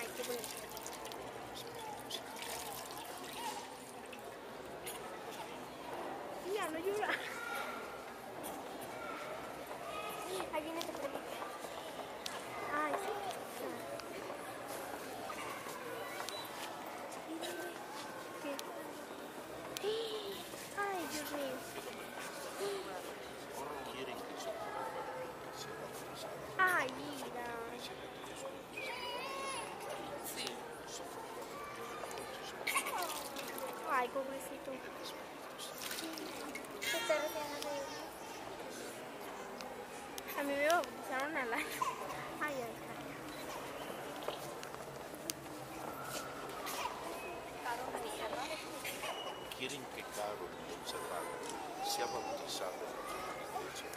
Ay, qué bonito. Ya, no llora. Ahí viene tu primita. Ay, sí. ¿Qué? Ay, Dios mío. Ay, mira. Ay, pobrecito. ¿Qué te recién a reír? A mí me bautizaron al año. Ay, ay, ay. Quieren que Carol Montserrat sea bautizado en la iglesia.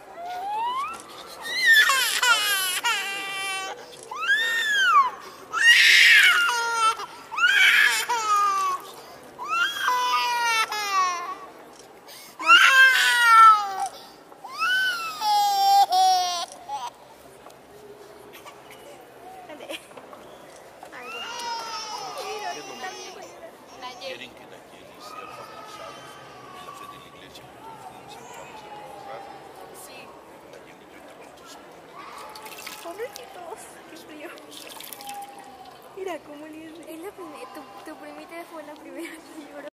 Quieren que Nayeli sea bautizada en la fe de la iglesia, que todos nos sentamos a trabajar. Sí. Nayeli, yo te bautizo. Pobrecitos, qué frío. Mira cómo le es. Tu primita fue la primera que lloró.